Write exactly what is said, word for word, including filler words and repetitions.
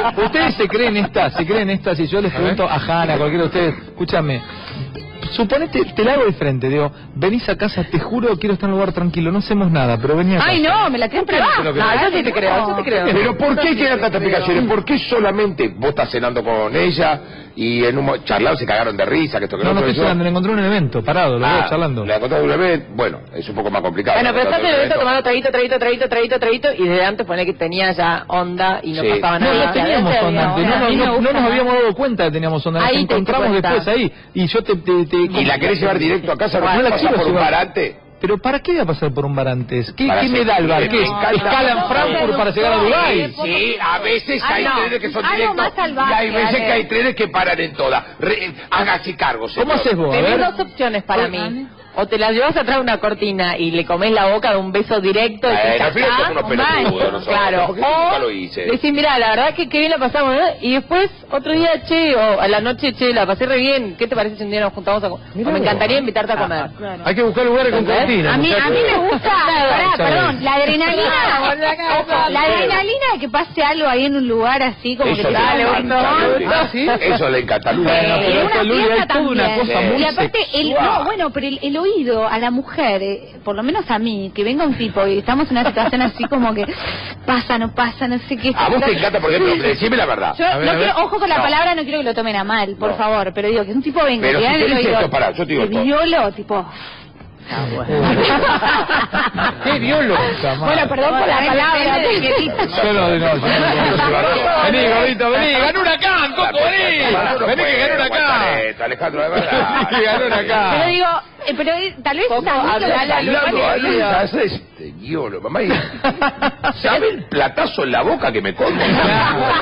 Ustedes se creen esta, se creen esta, si yo les pregunto a Hanna, a cualquiera de ustedes, escúchame, suponete, te la hago de frente, digo, venís a casa, te juro, quiero estar en un lugar tranquilo, no hacemos nada, pero vení a casa. Ay, no, me la creo privada. No, yo sí te creo, yo te creo. Pero ¿por qué hay que dar tantas explicaciones? ¿Por qué solamente vos estás cenando con ella y en un mo- charlado se cagaron de risa? Que esto, que No, no otro, estoy eso? charlando, le encontré en un evento, parado, lo veo Ah, charlando. la encontraste en un evento, bueno, es un poco más complicado. Bueno, pero La estás en el encontraste evento en un tomando traguito, traguito, traguito, traguito, traguito, y desde antes ponía que tenía ya onda y no Sí. pasaba No, nada. no teníamos onda antes, no, no, no, no nos habíamos dado cuenta que teníamos onda, nos Ahí te encontramos diste después cuenta. ahí, y yo te... te, te ¿Y la querés llevar directo a casa? No ¿No la la quiero por un llevar. bar antes? Pero ¿para qué voy a pasar por un bar antes? ¿Qué, Para ¿qué me hacer- da el bar? me ¿Qué? encanta. ¿Escala en Frankfurt para llegar a Dubái? Sí, a veces hay Ah, no. trenes que son Algo directos más salvaje, y hay veces Ale. que hay trenes que paran en todas. Re- Hágase cargo, señor. ¿Cómo haces vos? A Tenés ver. dos opciones para mí. O te la llevas atrás de una cortina y le comes la boca de un beso directo y Eh, te al final sacás, somos unos o pelotudos mal. nosotros, Claro, porque yo nunca o lo hice. decir, mira, la verdad que qué bien la pasamos, ¿no? Y después, otro día, che, o a la noche, che, la pasé re bien, ¿qué te parece si un día nos juntamos a comer? O me encantaría invitarte a comer. Hay que buscar lugares con ¿Entendés? cortina. A mí, a mí muchachos. me gusta, pará, perdón, la adrenalina, ojo, la adrenalina de que pase algo ahí en un lugar así, como que Eso te le sale encanta, un Luli. Ah, ¿sí? Eso le encanta, Luli. Bueno, pero en esto, una Luli, hay fiesta toda una también. cosa Sí. muy Y aparte, el, sexual. no, bueno, pero el, el oído a la mujer, eh, por lo menos a mí, que venga un tipo y estamos en una situación así como que pasa, no pasa, no sé qué. A vos te encanta, por ejemplo, decime la verdad. Yo A ver, no a ver. quiero, ojo con la No. palabra, no quiero que lo tomen a mal, por No. favor, pero digo que es un tipo venga, Pero que si en te el dice oído, esto, pará, yo te digo te esto. violo, tipo. ¿Qué biólogo? Bueno, perdón por la palabra. Yo no, no, yo no. Vení, gordito, vení, ganó Huracán, Coco, vení. Vení que ganó Huracán. Alejandro, de verdad. Que ganó Huracán. Pero digo, eh, pero eh, tal vez Coco, también habla lo- la Hablando luz, ahí, oído. haces este guiolo, mamá. y- ¿Sabe el platazo en la boca que me como?